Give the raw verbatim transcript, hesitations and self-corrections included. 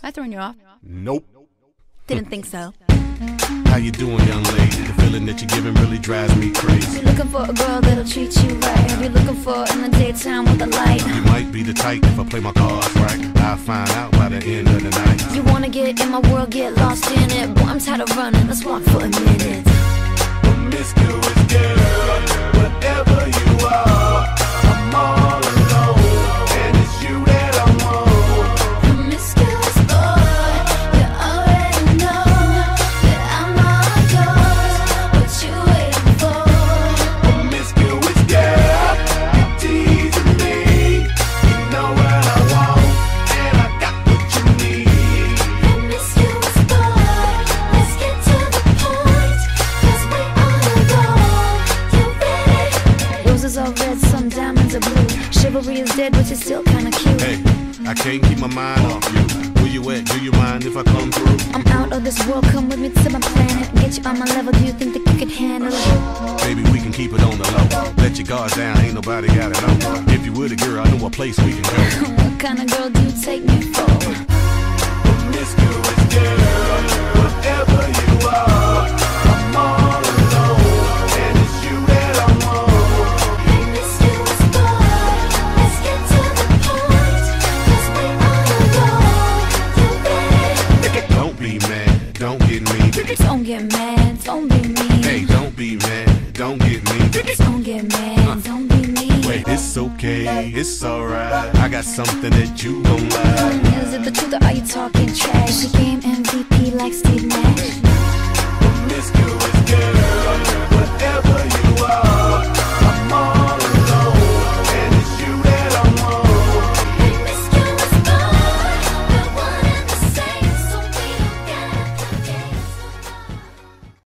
I throwing you off? Nope. Didn't think so. How you doing, young lady? The feeling that you're giving really drives me crazy. You looking for a girl that'll treat you right? Have you looking for in the daytime with a light? You might be the type if I play my cards right. I'll find out by the end of the night. You wanna get in my world, get lost in it. Boy, I'm tired of running, let's walk for a minute. Promiscuous girl, whatever you are, I'm all alone, and it's you that I want. Promiscuous boy, you already know that I'm all yours. What you waiting for? Promiscuous girl, you teasing me. You know what I want, and I got what you need. Promiscuous boy, let's get to the point, 'cause we on the go. You ready? Roses are red, some diamonds are blue. Chivalry is dead, but you're still kinda cute. Hey, I can't keep my mind off you. Where you at? Do you mind if I come through? I'm out of this world, come with me to my planet. Get you on my level, do you think that you can handle it? Baby, we can keep it on the low. Let your guards down, ain't nobody got it on. If you were the girl, I know a place we can go. What kind of girl do you take me for? Promiscuous girl, whatever you are, I'm all alone, and it's you that I want. Promiscuous boy, let's get to the point, 'cause we on the go. You ready? Don't be mad, don't get me. Don't get mad, don't be mean. Hey, don't be mad, don't get me. Don't get mad, don't be mean. Wait, it's okay, it's alright. I got something that you gon' like. Is it the truth or are you talking trash?